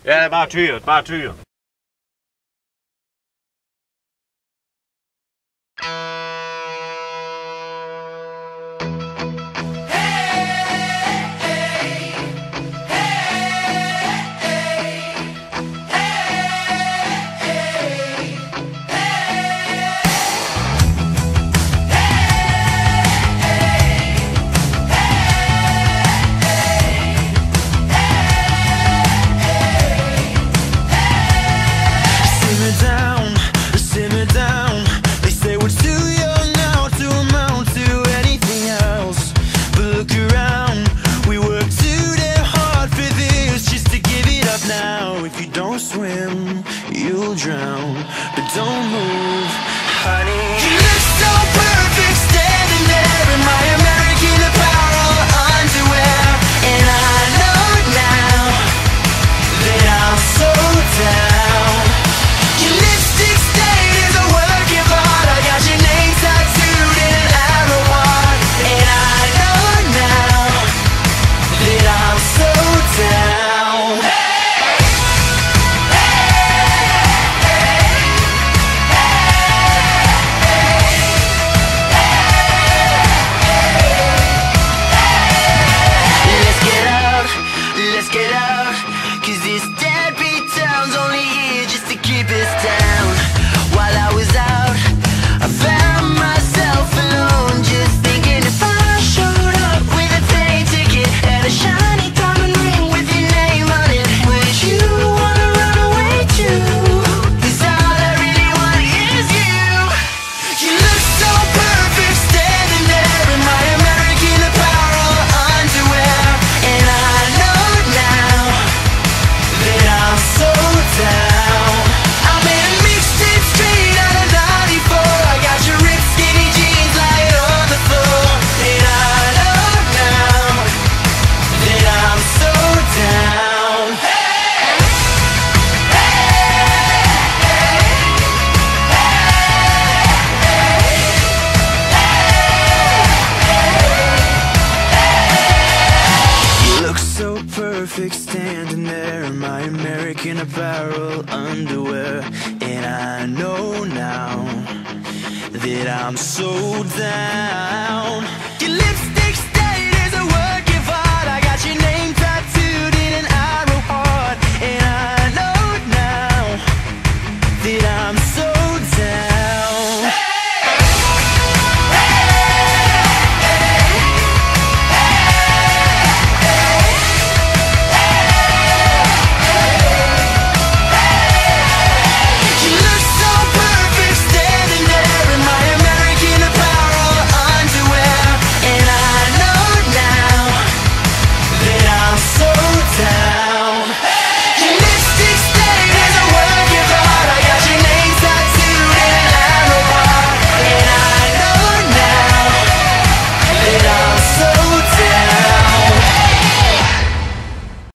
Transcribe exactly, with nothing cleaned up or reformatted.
Ja, bare tyr, bare tyr. Swim, you'll drown, but don't move, honey. You look so perfect standing there in my American Apparel underwear, and I know now that I'm so down. Your lipstick stain is a work of art. I got your name tattooed in an arrow heart, and I know now that I'm so down. Perfect standing there in my American Apparel underwear, and I know now that I'm so down. Your lips